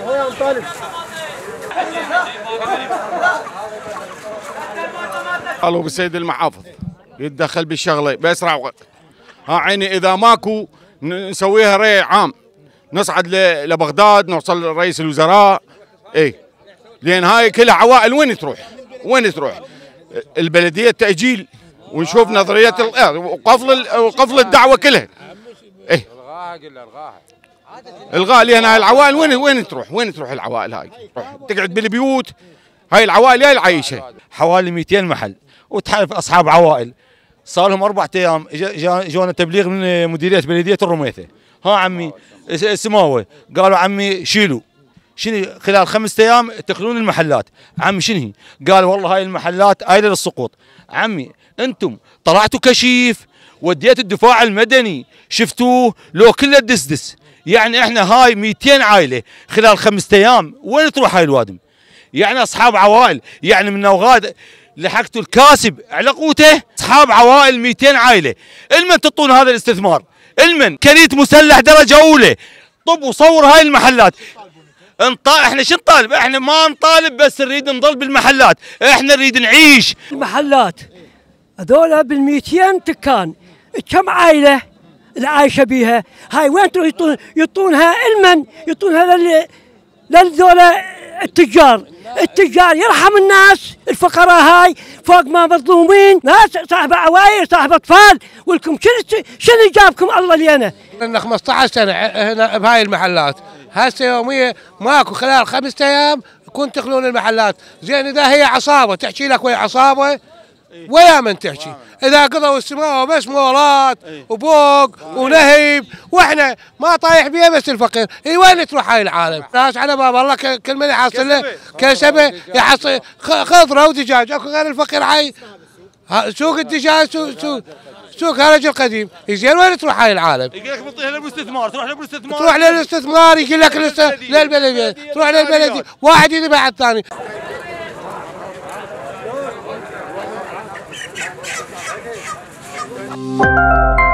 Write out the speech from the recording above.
قالوا بالسيد المحافظ يتدخل بالشغله باسرع وقت. ها عيني اذا ماكو نسويها ري عام، نصعد لبغداد، نوصل لرئيس الوزراء. اي لان هاي كلها عوائل وين تروح؟ وين تروح؟ البلديه تاجيل ونشوف نظريه وقفل الدعوه كلها. ايه الغاها لان هاي العوائل وين تروح؟ وين تروح العوائل هاي؟ تقعد بالبيوت. هاي العوائل هاي العايشه حوالي 200 محل وتحالف اصحاب عوائل صار لهم 4 ايام جونا تبليغ من مديريه بلديه الرميثه. ها عمي سماوه قالوا عمي شنو خلال 5 ايام تخلون المحلات. عمي شنو؟ قال والله هاي المحلات قايله للسقوط. عمي انتم طلعتوا كشيف وديت الدفاع المدني شفتوه لو كله دسدس. يعني احنا هاي 200 عائله خلال 5 ايام وين تروح هاي الوادم؟ يعني اصحاب عوائل يعني من نوغاد لحقتوا الكاسب على قوته. اصحاب عوائل 200 عائله المن تعطون هذا الاستثمار؟ المن كريت مسلح درجه اولى طب وصور هاي المحلات. احنا شو نطالب؟ احنا ما نطالب بس نريد نضل بالمحلات، احنا نريد نعيش. المحلات هذول بال200 دكان كم عائله اللي عايشه بيها؟ هاي وين تروح يعطونها المن؟ يعطونها للذول التجار يرحم الناس الفقراء هاي فوق ما مظلومين، ناس صاحب عوائل صاحب اطفال. ولكم شنو جابكم الله لينا؟ لنا 15 سنه هنا بهاي المحلات، هسه يوميه ماكو خلال 5 ايام كنت تخلون المحلات. زين اذا هي عصابه تحكي لك ويا عصابه ويا من تحكي، اذا قضوا السماوه بس مولات وبوق ونهيب واحنا ما طايح بيها بس الفقير. اي وين تروح هاي العالم؟ ناس على باب الله كل من يحصل له كسبه يحصل خضره ودجاج. اكو غير الفقير حي سوق الدجاج سوق هرج القديم. زين وين تروح هاي العالم؟ يقول لك بنطيها للاستثمار، تروح للاستثمار يقول لك للبلديه، تروح للبلديه واحد يذبح على الثاني.